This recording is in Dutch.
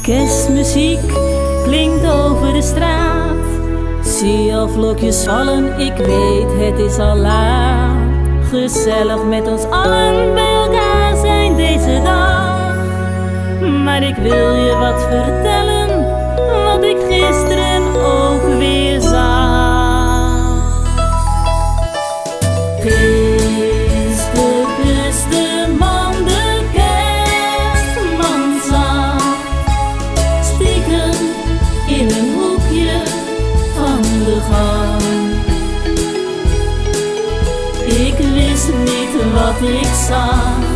Kerstmuziek klinkt over de straat. Zie al vlokjes vallen, ik weet het is al laat. Gezellig met ons allen bij elkaar zijn deze dag. Maar ik wil je wat vertellen, wat ik gisteren ook weer zag. Gisteren is de man, de kerstman zag stiekem in een hoekje van de gang. Ik wist niet wat ik zag.